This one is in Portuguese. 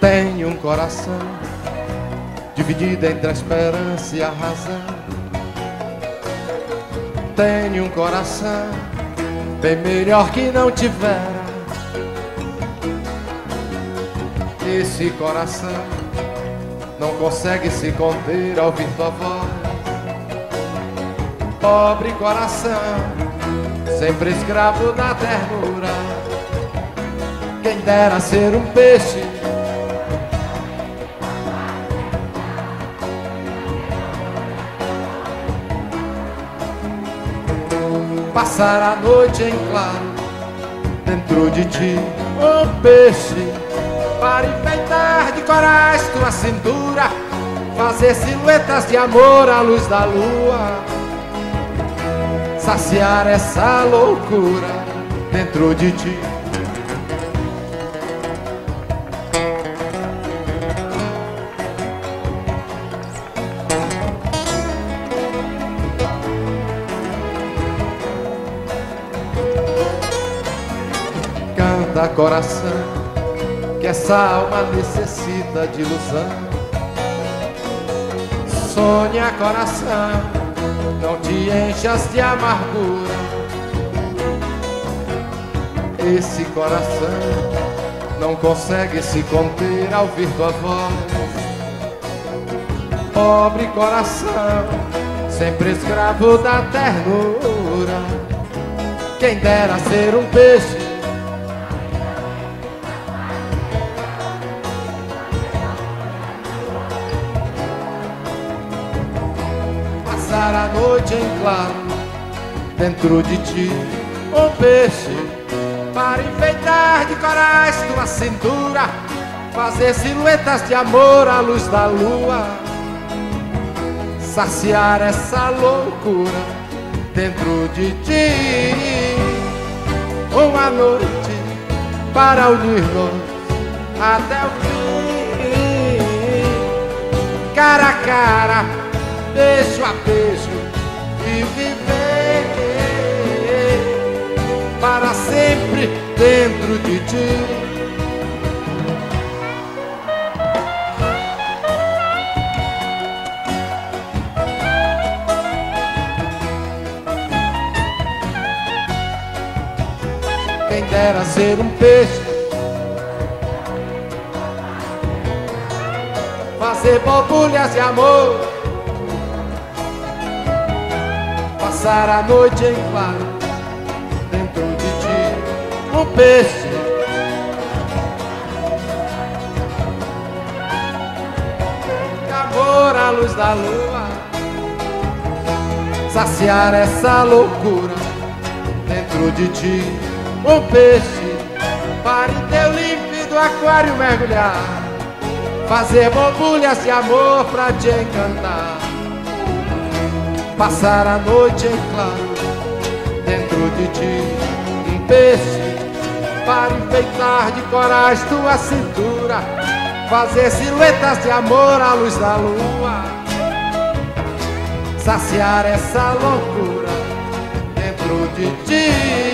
Tenho um coração dividido entre a esperança e a razão. Tenho um coração bem melhor que não tivera. Esse coração não consegue se conter ao ouvir tua voz. Pobre coração, sempre escravo da ternura. Quem dera ser um peixe, passar a noite em claro dentro de ti, um peixe, para enfeitar de corais tua cintura, fazer silhuetas de amor à luz da lua, saciar essa loucura dentro de ti. Canta, coração, que essa alma necessita de ilusão. Sonha, coração, não te enchas de amargura. Esse coração não consegue se conter ao ouvir tua voz. Pobre coração, sempre escravo da ternura. Quem dera ser um peixe, passar a noite em claro dentro de ti, um peixe, para enfeitar de corais tua cintura, fazer silhuetas de amor à luz da lua, saciar essa loucura dentro de ti. Uma noite para unir-nos até o fim, cara a cara, beijo a beijo, e viver para sempre dentro de ti. Quem dera ser um peixe, fazer borbulhas de amor, passar a noite em claro dentro de ti, um peixe, de amor à luz da lua, saciar essa loucura dentro de ti, um peixe, para em teu límpido aquário mergulhar, fazer borbulhas de amor pra te encantar, passar a noite em claro dentro de ti, um peixe, para enfeitar de corais tua cintura, fazer silhuetas de amor à luz da lua, saciar essa loucura dentro de ti.